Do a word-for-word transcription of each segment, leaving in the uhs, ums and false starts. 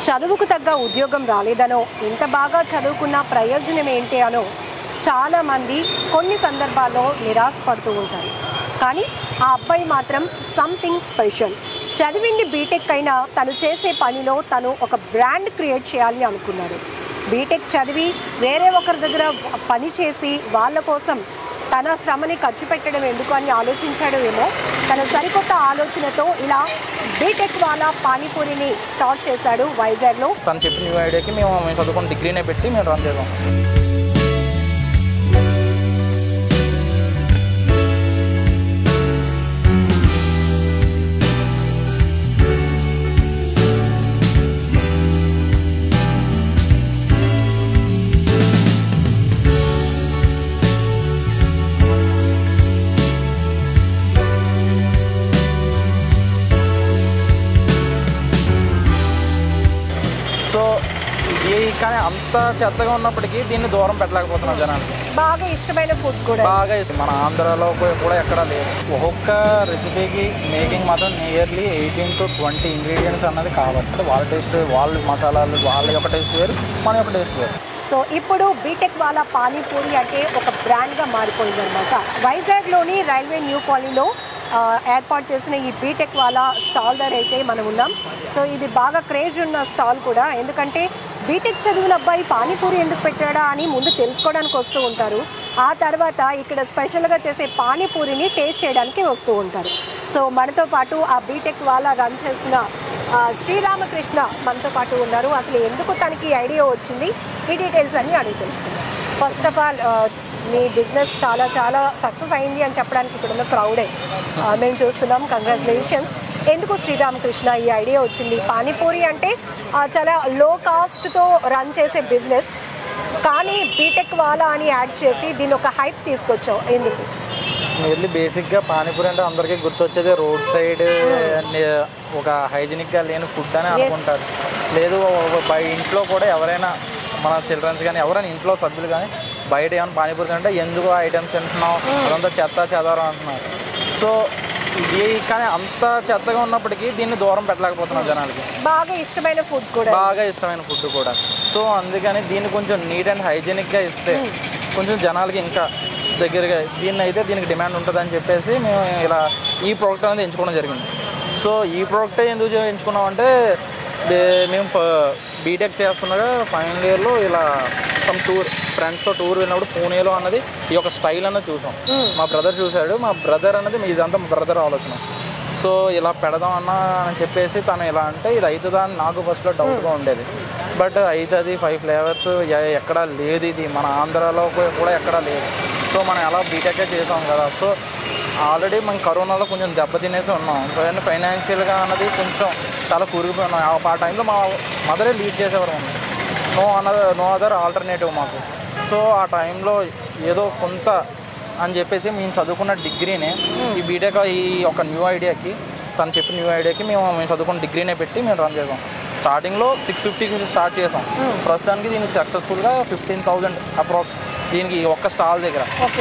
చదువుకు తగ్గ ఉద్యోగం రాలేదనో, ఇంత బాగా చదువుకున్న ప్రయోజనం ఏంటి అనో చాలామంది కొన్ని సందర్భాల్లో నిరాశపడుతూ ఉంటారు. కానీ ఆ అబ్బాయి మాత్రం సంథింగ్ స్పెషల్. చదివింది బీటెక్ అయినా తను చేసే పనిలో తను ఒక బ్రాండ్ క్రియేట్ చేయాలి అనుకున్నాడు. బీటెక్ చదివి వేరే ఒకరి దగ్గర పని చేసి వాళ్ళ కోసం తన శ్రమని ఖర్చు పెట్టడం ఎందుకు అని ఆలోచించాడు ఏమో. తన సరికొత్త ఆలోచనతో ఇలా బీటెక్ వాళ్ళ పానీపూరిని స్టార్ట్ చేశాడు వైజాగ్లో. తను చెప్పిన న్యూ ఐడియాకి మేము మేము చదువుకుని డిగ్రీనే పెట్టి మేము రన్ చేద్దాం. సో ఇది కానీ అంత చెత్తగా ఉన్నప్పటికీ దీన్ని దూరం పెట్టలేకపోతున్నాం జనానికి. బాగా ఇష్టమైన ఫుడ్ కూడా బాగా ఇష్టం. మన ఆంధ్రాలో కూడా ఎక్కడా లేదు. ఒక్కొక్క రెసిపీకి మేకింగ్ మాత్రం nearly eighteen to twenty ingredients అన్నది కాబట్టి వాళ్ళ టేస్ట్, వాళ్ళ మసాలాలు, వాళ్ళ యొక్క టేస్ట్ వేరు, మన యొక్క టేస్ట్ వేరు. సో ఇప్పుడు బీటెక్ వాళ్ళ పానీపూరి అంటే ఒక బ్రాండ్గా మారిపోయింది అనమాట. వైజాగ్లోని రైల్వే న్యూ కాలనీలో ఏర్పాటు చేసిన ఈ బీటెక్ వాళ్ళ స్టాల్ దగ్గర అయితే మనం ఉన్నాం. సో ఇది బాగా క్రేజ్ ఉన్న స్టాల్ కూడా. ఎందుకంటే బీటెక్ చదివిన అబ్బాయి పానీపూరి ఎందుకు పెట్టాడా అని ముందు తెలుసుకోవడానికి వస్తూ ఉంటారు. ఆ తర్వాత ఇక్కడ స్పెషల్గా చేసే పానీపూరిని టేస్ట్ చేయడానికి వస్తూ ఉంటారు. సో మనతో పాటు ఆ బీటెక్ వాళ్ళ రన్ చేసిన శ్రీరామకృష్ణ మనతో పాటు ఉన్నారు. అసలు ఎందుకు తనకి ఐడియా వచ్చింది, ఈ డీటెయిల్స్ అన్నీ అడిగి తెలుసుకుందాం. ఫస్ట్ ఆఫ్ ఆల్ మీ బిజినెస్ చాలా చాలా సక్సెస్ అయింది అని చెప్పడానికి ఇక్కడ ఉన్న క్రౌడే మేము చూస్తున్నాం. కంగ్రాచులేషన్స్. ఎందుకు శ్రీరామకృష్ణ ఈ ఐడియా వచ్చింది? పానీపూరి అంటే చాలా లో కాస్ట్తో రన్ చేసే బిజినెస్, కానీ బీటెక్ వాళ్ళ అని యాడ్ చేసి దీన్ని ఒక హైప్ తీసుకొచ్చావు ఎందుకు? మెయిన్లీ బేసిక్గా పానీపూరి అంటే అందరికీ గుర్తొచ్చేది రోడ్ సైడ్ ఒక హైజీనిక్గా లేని ఫుడ్ అని అనుకుంటారు. లేదు బై ఇంట్లో కూడా ఎవరైనా మన చిల్డ్రన్స్ కానీ ఎవరైనా ఇంట్లో సభ్యులు కానీ బయట ఏమైనా పానీపూరి అంటే ఎందుకు ఐటమ్స్ తింటున్నావు, అదంతా చెత్త చెదారం అంటున్నారు. సో ఇది కానీ అంత చెత్తగా ఉన్నప్పటికీ దీన్ని దూరం పెట్టలేకపోతున్నాం జనాలకి. బాగా ఇష్టమైన ఫుడ్ కూడా బాగా ఇష్టమైన ఫుడ్ కూడా సో అందుకని దీన్ని కొంచెం నీట్ అండ్ హైజీనిక్గా ఇస్తే కొంచెం జనాలకి ఇంకా దగ్గరగా దీన్ని అయితే దీనికి డిమాండ్ ఉంటుందని చెప్పేసి మేము ఇలా ఈ ప్రోడక్ట్ అనేది ఎంచుకోవడం జరిగింది. సో ఈ ప్రోడక్టే ఎందుకు ఎంచుకున్నామంటే మేము బీటెక్ చేస్తుండగా ఫైనల్ ఇయర్లో ఇలా సమ్ టూర్ ఫ్రెండ్స్తో టూర్ వెళ్ళినప్పుడు పూణేలో అన్నది ఈ యొక్క స్టైల్ అన్నది చూసాం. మా బ్రదర్ చూశాడు. మా బ్రదర్ అన్నది ఇదంతా మా బ్రదర్ ఆలోచన. సో ఇలా పెడదాం అన్న అని చెప్పేసి తను ఇలా అంటే ఇది అవుతుందా అని నాకు ఫస్ట్లో డౌట్గా ఉండేది. బట్ అవుతుంది, ఫైవ్ ఫ్లేవర్స్ ఎక్కడా లేదు, ఇది మన ఆంధ్రాలో కూడా ఎక్కడా లేదు. సో మనం ఎలా బీటెక్గా చేసాం కదా. సో ఆల్రెడీ మనం కరోనాలో కొంచెం దెబ్బతినేసి ఉన్నాం. సో ఫైనాన్షియల్గా అన్నది కొంచెం చాలా కురిగిపోయినాం. ఆ టైంలో మా మదరే లీడ్ చేసేవారు ఉన్నాం. No another no other alternative మాకు. సో ఆ టైంలో ఏదో కొంత అని చెప్పేసి మేము చదువుకున్న డిగ్రీనే ఈ బీటెక్ ఈ ఒక న్యూ ఐడియాకి తను చెప్పిన న్యూ ఐడియాకి మేము మేము చదువుకున్న డిగ్రీనే పెట్టి మేము రన్ చేసాం. స్టార్టింగ్లో సిక్స్ ఫిఫ్టీకి స్టార్ట్ చేసాం. ప్రస్తుతానికి దీనికి సక్సెస్ఫుల్గా ఫిఫ్టీన్ థౌజండ్ అప్రాక్స్ దీనికి ఒక్క స్టాల్ దగ్గర.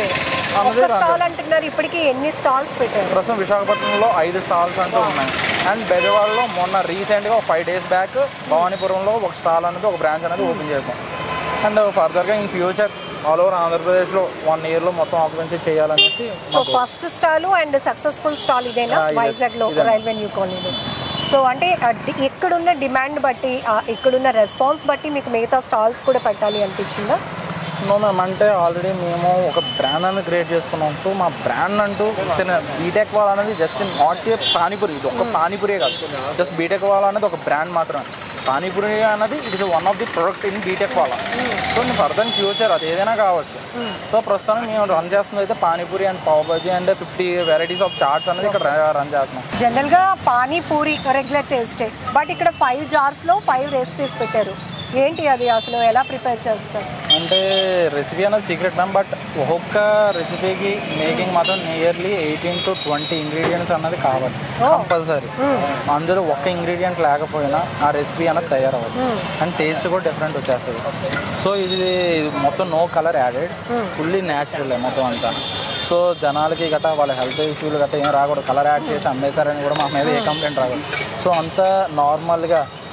ఇప్పటికి ఎన్ని స్టాల్స్ పెట్టారు? ప్రస్తుతం విశాఖపట్నంలో ఐదు స్టాల్స్ అంటూ ఉన్నాయి. అండ్ బెజవాడలో మొన్న రీసెంట్గా ఒక ఫైవ్ డేస్ బ్యాక్ భవానీపురంలో ఒక స్టాల్ అనేది ఒక బ్రాంచ్ అనేది ఓపెన్ చేసాం. అండ్ ఫర్దర్గా ఇన్ ఫ్యూచర్ ఆల్ ఓవర్ ఆంధ్రప్రదేశ్లో వన్ ఇయర్లో మొత్తం ఆక్యుపెన్సీ చేయాలనేసి. So first stall and successful stall ఇదేనా వైజాగ్లో రైల్వే న్యూ కాలనీలో? సో అంటే ఇక్కడున్న డిమాండ్ బట్టి ఇక్కడున్న రెస్పాన్స్ బట్టి మీకు మిగతా స్టాల్స్ కూడా పెట్టాలి అనిపించిందా? నో మ్యామ్, అంటే ఆల్రెడీ మేము ఒక బ్రాండ్ అనేది క్రియేట్ చేసుకున్నాం. సో మా బ్రాండ్ అంటూ బీటెక్ వాళ్ళ అనేది జస్ట్ నాట్ ఏ పానీపూరి, ఇది ఒక పానీపూరే కాదు, జస్ట్ బీటెక్ వాళ్ళ అనేది ఒక బ్రాండ్ మాత్రమే. పానీపూరి అనేది it is one of the product in BTech వాళ్ళ. సో నేను ఫర్దర్ ఫ్యూచర్ అది ఏదైనా కావచ్చు. సో ప్రస్తుతం మేము రన్ చేస్తుంది అయితే panipuri and pav bhaji and fifty varieties of chats అనేది ఇక్కడ రన్ చేస్తున్నాం. జనరల్గా పానీపూరి రెగ్యులర్ టేస్టే, బట్ ఇక్కడ ఫైవ్ జార్స్లో ఫైవ్ రెసిపీస్ పెట్టారు. ఏంటి అది, అసలు ఎలా ప్రిపేర్ చేస్తారు? అంటే రెసిపీ అనేది సీక్రెట్ మ్యామ్. బట్ ఒక్కొక్క రెసిపీకి మేకింగ్ మాత్రం nearly eighteen to twenty ingredients అన్నది కావాలి కంపల్సరీ. అందులో ఒక్క ఇంగ్రీడియంట్ లేకపోయినా ఆ రెసిపీ అనేది తయారవ్వదు. అండ్ టేస్ట్ కూడా డిఫరెంట్ వచ్చేస్తుంది. సో ఇది మొత్తం no colour added, fully natural మొత్తం అంతా. సో జనాలకి గట్రా వాళ్ళ హెల్త్ ఇష్యూలు గట్రా ఏం రాకూడదు, కలర్ యాడ్ చేసి అమ్మేశారని కూడా మా మీద ఏ కంప్లైంట్ రాకూడదు. సో అంతా నార్మల్గా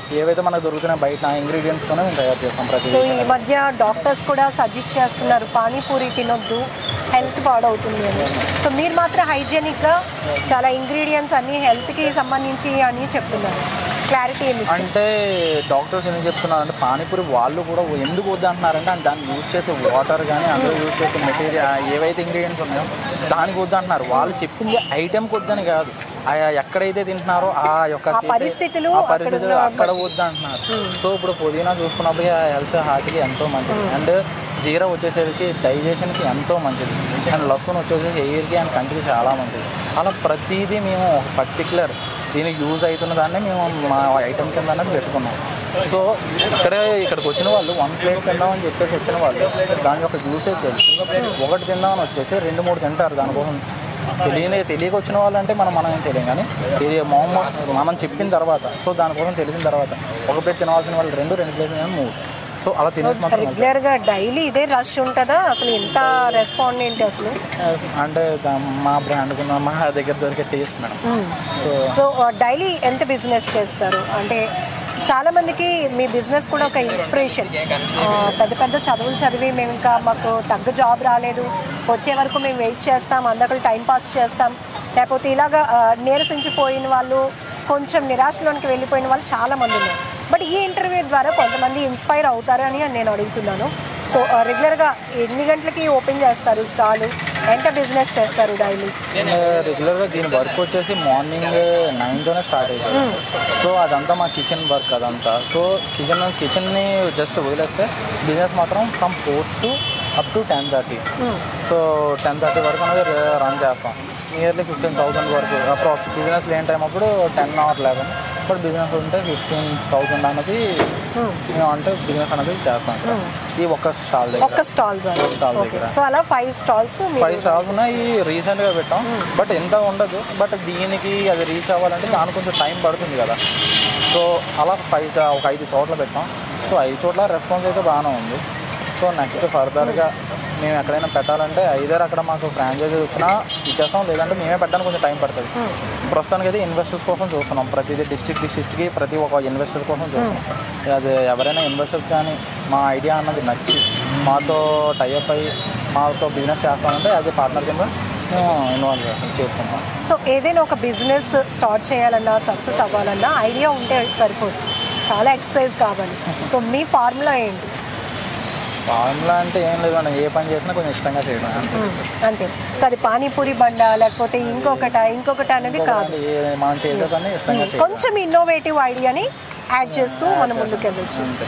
ఏవైతే మనకు దొరుకుతున్నాయి బయట ఇంగ్రీడియంట్స్తోనే మేము తయారు చేస్తాం ప్రతి. సో ఈ మధ్య డాక్టర్స్ కూడా సజెస్ట్ చేస్తున్నారు పానీపూరి తినొద్దు, హెల్త్ పాడవుతుంది అని. సో మీరు మాత్రం హైజీనిక్గా చాలా ఇంగ్రీడియంట్స్ అన్నీ హెల్త్కి సంబంధించి అని చెప్తున్నారు. క్లారిటీ ఏమి అంటే డాక్టర్స్ ఎందుకు చెప్తున్నారంటే పానీపూరి వాళ్ళు కూడా ఎందుకు వద్దంటున్నారంటే అంటే దాన్ని యూజ్ చేసే వాటర్ కానీ అందులో యూజ్ చేసే మెటీరియల్ ఏవైతే ఇంగ్రీడియంట్స్ ఉన్నాయో దానికి వద్దంటున్నారు. వాళ్ళు చెప్పింది ఐటెంకి వద్దని కాదు, ఎక్కడైతే తింటున్నారో ఆ యొక్క పరిస్థితులు పరిస్థితులు అక్కడ వద్దంటున్నారు. సో ఇప్పుడు పుదీనా చూసుకున్నప్పుడు హెల్త్ హార్ట్కి ఎంతో మంచిది, అండ్ జీరా వచ్చేసరికి డైజెషన్కి ఎంతో మంచిది, అండ్ లసూన్ వచ్చేసరికి హెయిర్కి అండ్ కంటికి చాలా మంచిది. అలా ప్రతిదీ మేము ఒక పర్టికులర్ దీనికి యూజ్ అవుతున్న దాన్ని మేము మా ఐటమ్ కింద అనేది పెట్టుకున్నాం. సో ఇక్కడ ఇక్కడికి వచ్చిన వాళ్ళు వన్ ప్లేట్ తిందామని చెప్పేసి వచ్చిన వాళ్ళు దాని యొక్క జ్యూసే తెలుసు, ఒకటి తిందామని వచ్చేసి రెండు మూడు తింటారు. దానికోసం తెలియని తెలియక వచ్చిన వాళ్ళు అంటే మనం మనం ఏం చేయలేం, కానీ తెలియ మొహమ్మద్ మనం చెప్పిన తర్వాత సో దానికోసం తెలిసిన తర్వాత ఒక ప్లేట్ తినవలసిన వాళ్ళు రెండు రెండు ప్లేట్లు కానీ మూడు. సో అలా తినేసి రెగ్యులర్గా డైలీ ఇదే రష్ ఉంటుందా అసలు? ఎంత రెస్పాండెంట్ అసలు అంటే మా బ్రాండ్ మా దగ్గర దొరికే taste madam. So so daily ఎంత బిజినెస్ చేస్తారు? అంటే చాలా మందికి మీ బిజినెస్ కూడా ఒక ఇన్స్పిరేషన్. పెద్ద పెద్ద చదువులు చదివి మేము ఇంకా మాకు తగ్గ జాబ్ రాలేదు, వచ్చే వరకు మేము వెయిట్ చేస్తాం, అందరికీ టైం పాస్ చేస్తాం, లేకపోతే ఇలాగా నీరసించిపోయిన వాళ్ళు, కొంచెం నిరాశలోనికి వెళ్ళిపోయిన వాళ్ళు చాలామంది ఉన్నారు. బట్ ఈ ఇంటర్వ్యూ ద్వారా కొంతమంది ఇన్స్పైర్ అవుతారు అని నేను అడుగుతున్నాను. సో రెగ్యులర్గా ఎన్ని గంటలకి ఓపెన్ చేస్తారు స్టాల్? ఎంత బిజినెస్ చేస్తారు డైలీ? రెగ్యులర్గా దీని వర్క్ వచ్చేసి మార్నింగ్ నైన్తోనే స్టార్ట్ అవుతుంది. సో అదంతా మా కిచెన్ వర్క్ అదంతా. సో కిచెన్ కిచెన్ని జస్ట్ వదిలేస్తే బిజినెస్ మాత్రం from four to up to ten thirty so ten thirty వరకు అనేది రన్ చేస్తాం. నియర్లీ ఫిఫ్టీన్ థౌసండ్ వరకు అప్రాక్స్. బిజినెస్ లేని టైం అప్పుడు ten or eleven, but business ఉంటే ఫిఫ్టీన్ థౌసండ్ అనేది మేము అంటే బిజినెస్ అనేది చేస్తాం. ఈ ఒక్క స్టాల్ దగ్గర ఒక్క స్టాల్ స్టాల్ దగ్గర సో అలా ఫైవ్ స్టాల్స్ ఫైవ్ స్టాల్స్ ఉన్నాయి. రీసెంట్గా పెట్టాం, బట్ ఎంత ఉండదు. బట్ దీనికి అది రీచ్ అవ్వాలంటే దానికి కొంచెం టైం పడుతుంది కదా. సో అలా ఫైవ్ ఒక ఐదు చోట్ల పెట్టాం. సో ఐదు చోట్ల రెస్పాన్స్ అయితే బాగానే ఉంది. సో నెక్స్ట్ ఫర్దర్గా మేము ఎక్కడైనా పెట్టాలంటే ఐదర్ అక్కడ మాకు ఫ్రాంచైజీ వచ్చినా ఇచ్చేస్తాం, లేదంటే మేమే పెట్టడానికి కొంచెం టైం పడుతుంది. ప్రస్తుతానికి అయితే ఇన్వెస్టర్స్ కోసం చూస్తున్నాం. ప్రతిదీ డిస్ట్రిక్ట్ డిస్ట్రిక్ట్కి ప్రతి ఒక్క ఇన్వెస్టర్ కోసం చూస్తున్నాం. అది ఎవరైనా ఇన్వెస్టర్స్ కానీ మా ఐడియా అన్నది నచ్చి మాతో టైఅప్ అయ్యి మాతో బిజినెస్ చేస్తామంటే యాజ్ ఏ పార్ట్నర్ కింద మేము ఇన్వాల్వ్ చేసుకుంటాం. సో ఏదైనా ఒక బిజినెస్ స్టార్ట్ చేయాలన్నా, సక్సెస్ అవ్వాలన్నా ఐడియా ఉంటే సరిపోదు, చాలా ఎక్సర్సైజ్ కావాలి. సో మీ ఫార్ములా ఏంటి? ఫార్ములా అంటే ఏం లేదు, మనం ఏ పని చేసినా కొంచెం ఇష్టంగా చేయడం అంతే. సో అది పానీపూరి బండ లేకపోతే ఇంకొకట ఇంకొకటి అనేది కాదు, మనం చేసేదాన్ని ఇష్టంగా కొంచెం ఇన్నోవేటివ్ ఐడియాని యాడ్ చేస్తూ మనం ముందుకు వెళ్ళొచ్చు. అంతే.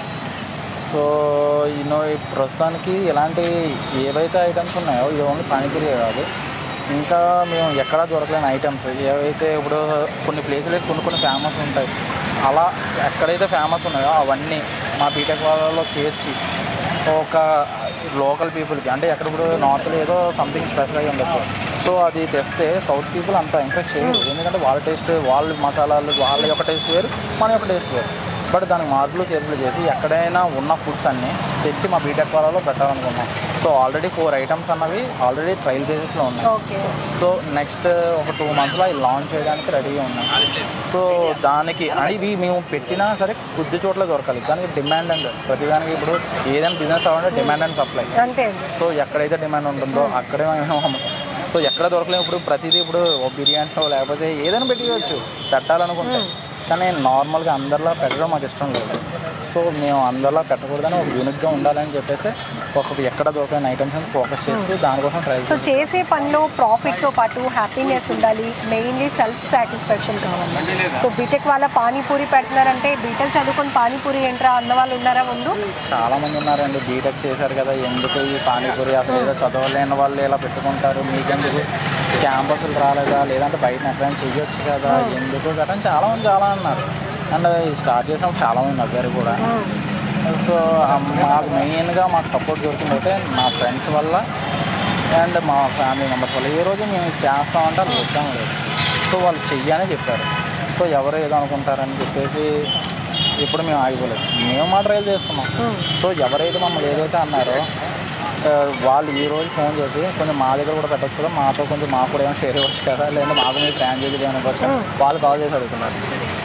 సో ఇన్నో ప్రస్తుతానికి ఇలాంటి ఏవైతే ఐటమ్స్ ఉన్నాయో ఇది ఓన్లీ పానీపూరి కాదు, ఇంకా మేము ఎక్కడా దొరకలేని ఐటమ్స్ ఏవైతే ఇప్పుడు కొన్ని ప్లేసులు కొన్ని కొన్ని ఫేమస్ ఉంటాయి, అలా ఎక్కడైతే ఫేమస్ ఉన్నాయో అవన్నీ మా బీటెక్ వాళ్ళలో చేర్చి ఒక లోకల్ పీపుల్కి అంటే ఎక్కడ ఇప్పుడు నార్త్లో ఏదో సంథింగ్ స్పెషల్ అయ్యి ఉండొచ్చు. సో అది తెస్తే సౌత్ పీపుల్ అంతా ఇంట్రెస్ట్ చేయరు, ఎందుకంటే వాళ్ళ టేస్ట్ వాళ్ళ మసాలాలు వాళ్ళ యొక్క టేస్ట్ వేరు, మన యొక్క టేస్ట్ వేరు. బట్ దానికి మార్పులు చేర్పులు చేసి ఎక్కడైనా ఉన్న ఫుడ్స్ అన్నీ తెచ్చి మా బీటెక్ వాళ్ళలో పెట్టాలనుకున్నాం. సో ఆల్రెడీ ఫోర్ ఐటమ్స్ అన్నవి ఆల్రెడీ ట్రయల్ బేసిస్లో ఉన్నాయి. సో నెక్స్ట్ ఒక టూ మంత్స్లో అవి లాంచ్ చేయడానికి రెడీగా ఉన్నాయి. సో దానికి ఇవి మేము పెట్టినా సరే కొద్ది చోట్ల దొరకాలి, కానీ డిమాండ్ అండ్ ప్రతిదానికి ఇప్పుడు ఏదైనా బిజినెస్ అవ్వాలంటే డిమాండ్ అండ్ సప్లై. సో ఎక్కడైతే డిమాండ్ ఉంటుందో అక్కడే మేము సో ఎక్కడ దొరకలేము. ఇప్పుడు ప్రతిదీ ఇప్పుడు బిర్యానీలో లేకపోతే ఏదైనా పెట్టివచ్చు పెట్టాలనుకుంటే, కానీ నార్మల్గా అందరిలో పెట్టడం మాకు ఇష్టం లేదు. సో మేము అందరిలో పెట్టకూడదని ఒక యూనిక్గా ఉండాలని చెప్పేసి ఒక ఎక్కడ దొరకని ఐటమ్స్ ఫోకస్ చేసి దానికోసం ట్రై. సో చేసే పనిలో ప్రాఫిట్తో పాటు హ్యాపీనెస్ ఉండాలి, మెయిన్లీ సెల్ఫ్ సాటిస్ఫాక్షన్ కావాలి. సో బీటెక్ వాళ్ళ పానీపూరి పెడుతున్నారంటే బీటెక్ చదువుకొని పానీపూరి ఏంట్రా అన్న వాళ్ళు ఉన్నారా ముందు? చాలా మంది ఉన్నారండి. బీటెక్ చేశారు కదా, ఎందుకు ఈ పానీపూరి అసలు ఏదో చదవలేని వాళ్ళు ఇలా పెట్టుకుంటారు, మీకెందుకు క్యాంపస్లు రాలేదా, లేదంటే బయట ఎక్కడైనా చెయ్యొచ్చు కదా, ఎందుకు కదా చాలా మంది చాలా అన్నారు. అండ్ స్టార్ట్ చేసినప్పుడు చాలామంది నవ్వారు కూడా. సో మాకు మెయిన్గా మాకు సపోర్ట్ దొరికింది అయితే మా ఫ్రెండ్స్ వల్ల అండ్ మా ఫ్యామిలీ మెంబర్స్ వల్ల. ఏ రోజు మేము చేస్తామంటే అది వచ్చాము లేదు. సో వాళ్ళు చెయ్యని చెప్పారు. సో ఎవరు ఏదో అనుకుంటారని చెప్పేసి ఇప్పుడు మేము ఆగిపోలేదు, మేము మా ట్రైల్ చేస్తున్నాం. సో ఎవరైతే మమ్మల్ని ఏదైతే అన్నారో వాళ్ళు ఈరోజు ఫోన్ చేసి కొంచెం మా దగ్గర కూడా పెట్టచ్చు కదా, మాతో కొంచెం మాకు కూడా ఏమైనా షేర్ ఇవ్వచ్చు కదా, లేదంటే మాకు మీరు ఫ్రాంచైజీలు ఏమైనా ఇవ్వచ్చు కదా, వాళ్ళు కాల్ చేసి అడుగుతున్నారు.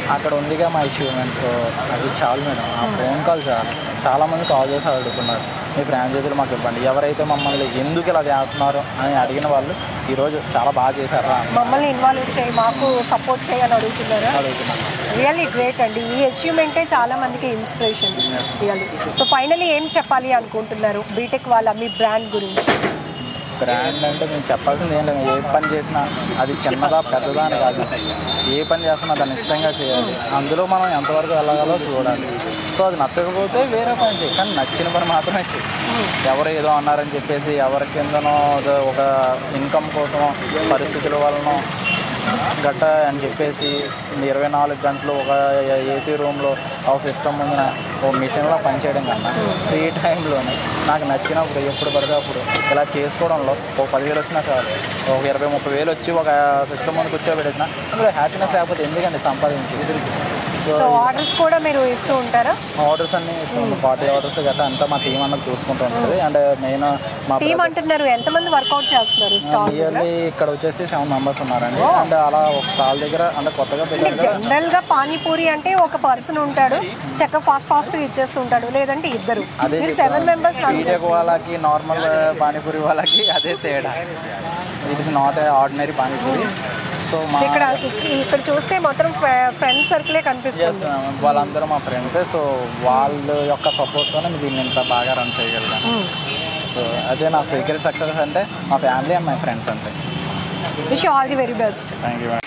అక్కడ ఉందిగా మా అచీవ్మెంట్. సో అది చాలు మేడం. ఆ ఫోన్ కాల్ చాలు. చాలామంది కాల్ చేసి అడుగుతున్నారు మీ ఫ్రాంచైజీలు మాకు ఇవ్వండి. ఎవరైతే మమ్మల్ని ఎందుకు ఇలా చేస్తున్నారు అని అడిగిన వాళ్ళు ఈరోజు చాలా బాగా చేశారా మమ్మల్ని ఇన్వాల్వ్ చేయి, మాకు సపోర్ట్ చేయి అని అడుగుతున్నారా? అడుగుతున్నాను. రియల్లీ గ్రేట్ అండి. ఈ అచీవ్మెంటే చాలా మందికి ఇన్స్పిరేషన్ రియల్లీ. సో ఫైనలీ ఏం చెప్పాలి అనుకుంటున్నారు బీటెక్ వాళ్ళ మీ బ్రాండ్ గురించి? బ్రాండ్ అంటే మేము చెప్పాల్సింది ఏం లేదు. ఏ పని చేసినా అది చిన్నదా పెద్దదా అని కాదు. ఏ పని చేసినా దాన్ని ఇష్టంగా చేయాలి. అందులో మనం ఎంతవరకు వెళ్ళగలో చూడాలి. సో అది నచ్చకపోతే వేరే పని చేయి, కానీ నచ్చిన పని మాత్రమే చేయి. ఎవరు ఏదో అన్నారని చెప్పేసి ఎవరి కిందనో ఒక ఇన్కమ్ కోసం పరిస్థితుల వలన గట్ట అని చెప్పేసి ఇరవై నాలుగు గంటలు ఒక ఏసీ రూమ్లో ఒక సిస్టమ్ ముందున ఒక మిషన్లో పనిచేయడం కన్నా ఫ్రీ టైంలోనే నాకు నచ్చినప్పుడు ఎప్పుడు పడితే అప్పుడు ఇలా చేసుకోవడంలో ఒక పదివేలు వచ్చినా చాలు, ఒక ఇరవై ముప్పై వేలు వచ్చి ఒక సిస్టమ్ ముందు కూర్చోబెట్టినా అందులో హ్యాపీనెస్ లేకపోతే ఎందుకండి సంపాదించి. సో ఆర్డర్స్ కూడా మీరు ఇస్తూ ఉంటారా? ఆర్డర్స్ అన్ని ఇస్తాం. పార్టీ ఆర్డర్స్ గట్రా అంతా మా టీం అన్నది చూసుకుంటూ ఉంటుంది. అండ్ మెయిన్ మా టీం అంటున్నారు, ఎంతమంది వర్కౌట్ చేస్తున్నారు స్టాల్? ఇయర్లీ ఇక్కడ వచ్చేసి సెవెన్ మెంబర్స్ ఉన్నారండి. అండ్ అలా ఒక స్టాల్ దగ్గర అంటే కొత్తగా పెట్టారు. జనరల్ గా పానీపూరి అంటే ఒక పర్సన్ ఉంటాడు, చక్క ఫాస్ట్ ఫాస్ట్ ఇచ్చేస్తుంటాడు, లేదంటే ఇద్దరు. అదే సెవెన్ మెంబర్స్ బీటెక్ వాళ్ళకి నార్మల్ పానీపూరి వాళ్ళకి అదే తేడా. It is not a ordinary panipuri. So మా ఇక్కడ ఇక్కడ చూస్తే మొత్తం ఫ్రెండ్ సర్కిలే కనిపిస్తుంది. వాళ్ళందరూ మా ఫ్రెండ్సే. సో వాళ్ళ యొక్క సపోర్ట్తోనే దీన్ని ఇంత బాగా రన్ చేయగలిగాను. సో అదే నా సీక్రెట్ సక్సెస్ అంటే మా ఫ్యామిలీ అండ్ మై ఫ్రెండ్స్ అంతే. Wish all the very best. Thank you.